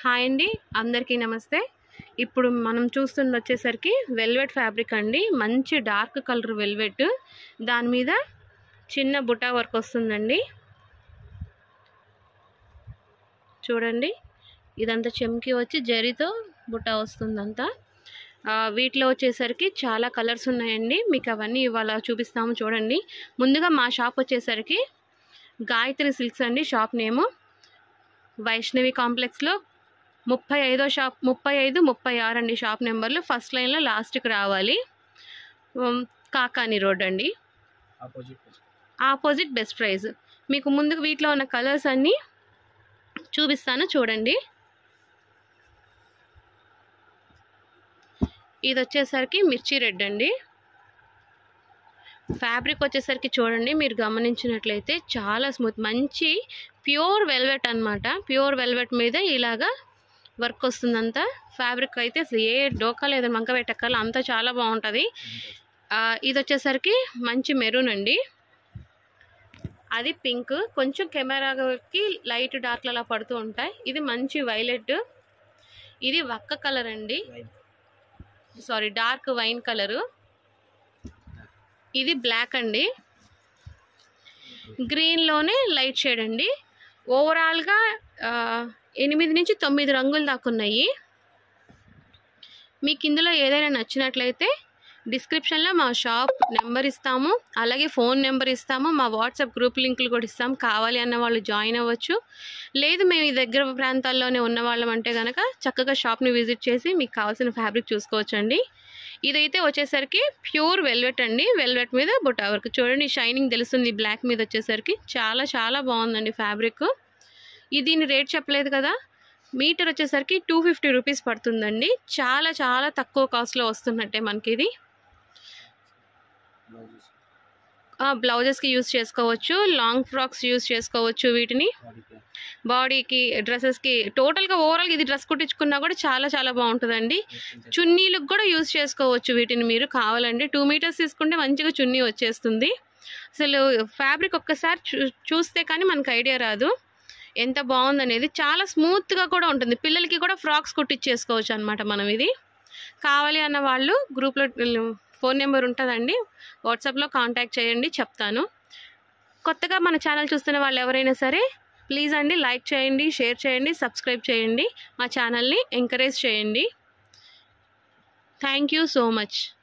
Hi అండి, అందరికీ నమస్తే. ఇప్పుడు మనం చూస్తుంది వచ్చేసరికి వెల్వెట్ ఫ్యాబ్రిక్ అండి. మంచి డార్క్ కలర్ వెల్వెట్, దాని మీద చిన్న బుటా వర్క్ వస్తుందండి. చూడండి, ఇదంతా చెమ్కి వచ్చి జరీతో బుటా వస్తుందంతా. వీటిలో వచ్చేసరికి చాలా కలర్స్ ఉన్నాయండి. మీకు అవన్నీ ఇవాళ చూపిస్తాము. చూడండి, ముందుగా మా షాప్ వచ్చేసరికి గాయత్రి సిల్క్స్ అండి. షాప్ నేము వైష్ణవి కాంప్లెక్స్లో 35వ షాప్, 35, 36 అండి షాప్ నెంబర్లు. ఫస్ట్ లైన్లో లాస్ట్కి రావాలి. కాకాని రోడ్ అండి, ఆపోజిట్ బెస్ట్ ప్రైజ్. మీకు ముందుకు వీటిలో ఉన్న కలర్స్ అన్నీ చూపిస్తాను. చూడండి, ఇది వచ్చేసరికి మిర్చి రెడ్ అండి. ఫ్యాబ్రిక్ వచ్చేసరికి చూడండి, మీరు గమనించినట్లయితే చాలా స్మూత్, మంచి ప్యూర్ వెల్వెట్ అన్నమాట. ప్యూర్ వెల్వెట్ మీద ఇలాగా వర్క్ వస్తుందంతా. ఫ్యాబ్రిక్ అయితే అసలు ఏ డోకా లేదు, మంక పెట్టక్కల, అంతా చాలా బాగుంటుంది. ఇది వచ్చేసరికి మంచి మెరూన్ అండి. అది పింక్, కొంచెం కెమెరాకి లైట్ డార్క్ అలా పడుతూ ఉంటాయి. ఇది మంచి వైలెట్. ఇది వక్క కలర్ అండి, సారీ డార్క్ వైన్ కలరు. ఇది బ్లాక్ అండి, గ్రీన్లోనే లైట్ షేడ్ అండి. ఓవరాల్గా 8 నుంచి 9 రంగులు దాకా ఉన్నాయి. మీకు ఇందులో ఏదైనా నచ్చినట్లయితే డిస్క్రిప్షన్లో మా షాప్ నెంబర్ ఇస్తాము, అలాగే ఫోన్ నెంబర్ ఇస్తాము, మా వాట్సాప్ గ్రూప్ లింకులు కూడా ఇస్తాము. కావాలి అన్న వాళ్ళు జాయిన్ అవ్వచ్చు. లేదు మేము ఈ దగ్గర ప్రాంతాల్లోనే ఉన్న వాళ్ళం అంటే కనుక చక్కగా షాప్ని విజిట్ చేసి మీకు కావాల్సిన ఫ్యాబ్రిక్ చూసుకోవచ్చండి. ఇదైతే వచ్చేసరికి ప్యూర్ వెల్వెట్ అండి. వెల్వెట్ మీద బుటా వర్క్ చూడండి, షైనింగ్ తెలుస్తుంది. బ్లాక్ మీద వచ్చేసరికి చాలా చాలా బాగుందండి ఫ్యాబ్రిక్. దీని రేట్ చెప్పలేదు కదా, మీటర్ వచ్చేసరికి 250 రూపీస్ పడుతుందండి. చాలా చాలా తక్కువ కాస్ట్లో వస్తున్నట్టే మనకి ఇది. బ్లౌజెస్కి యూజ్ చేసుకోవచ్చు, లాంగ్ ఫ్రాక్స్ యూజ్ చేసుకోవచ్చు, వీటిని బాడీకి, డ్రెస్సెస్కి, టోటల్గా ఓవరాల్గా ఇది డ్రెస్ కుట్టించుకున్నా కూడా చాలా చాలా బాగుంటుందండి. చున్నీలకు కూడా యూజ్ చేసుకోవచ్చు వీటిని మీరు కావాలంటే. 2 మీటర్స్ తీసుకుంటే మంచిగా చున్నీ వచ్చేస్తుంది. అసలు ఫ్యాబ్రిక్ ఒక్కసారి చూస్తే కానీ మనకు ఐడియా రాదు ఎంత బాగుందనేది. చాలా స్మూత్గా కూడా ఉంటుంది. పిల్లలకి కూడా ఫ్రాక్స్ కుట్టించేసుకోవచ్చు అనమాట మనం. ఇది కావాలి అన్న వాళ్ళు గ్రూప్లో ఫోన్ నెంబర్ ఉంటుందండి, వాట్సాప్లో కాంటాక్ట్ చేయండి, చెప్తాను. కొత్తగా మన ఛానల్ చూస్తున్న వాళ్ళు ఎవరైనా సరే ప్లీజ్ అండి లైక్ చేయండి, షేర్ చేయండి, సబ్స్క్రైబ్ చేయండి, మా ఛానల్ని ఎంకరేజ్ చేయండి. Thank you so much.